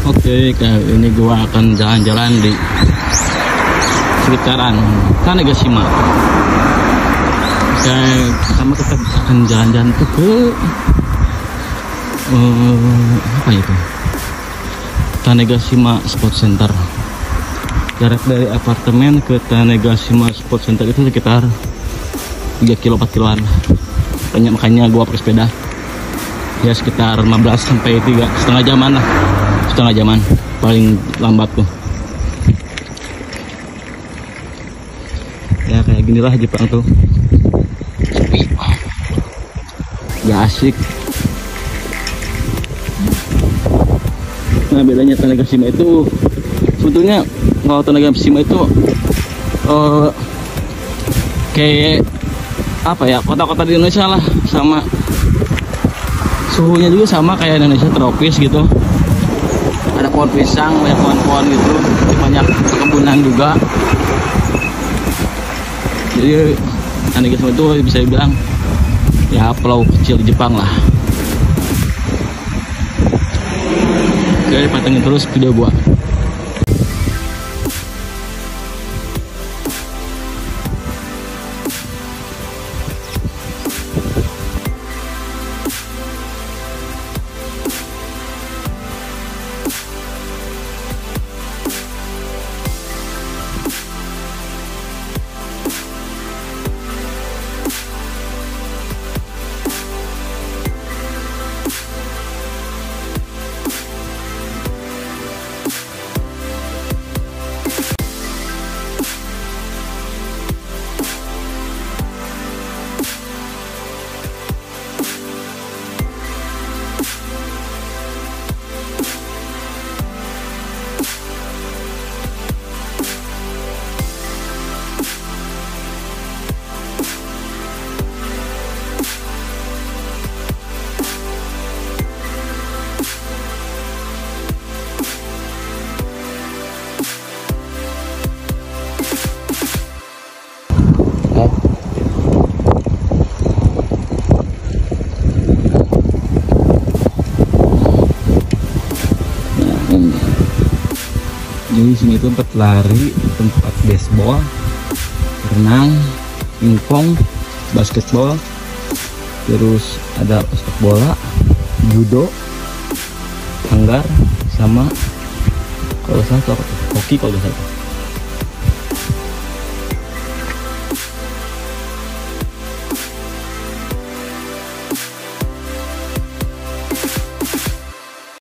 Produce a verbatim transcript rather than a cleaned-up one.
Oke, kali ini gua akan jalan-jalan di sekitaran Tanegashima. Oke, pertama kita akan jalan-jalan tuh ke uh, apa itu? Tanegashima Sport Center. Jarak dari apartemen ke Tanegashima Sport Center itu sekitar tiga kilo empat kiloan. Makanya, makanya gua pakai sepeda. Ya sekitar lima belas sampai tiga setengah jaman lah. Setengah jaman paling lambat tuh. Ya kayak ginilah Jepang tuh. Sepi. Gak asik. Nah bedanya Tanegashima itu sebetulnya kalau Tanegashima itu uh, kayak apa ya, kota-kota di Indonesia lah, sama suhunya juga sama kayak Indonesia, tropis gitu. Ada pohon pisang, banyak pohon-pohon gitu, banyak perkebunan juga. Jadi Tanegashima itu bisa dibilang ya pulau kecil di Jepang lah. Oke, pantengin terus video gua. Jadi sini itu tempat lari, tempat baseball, renang, pingpong, basketball, terus ada sepak bola, judo, hanggar, sama kalau salah hoki kalau nggak salah.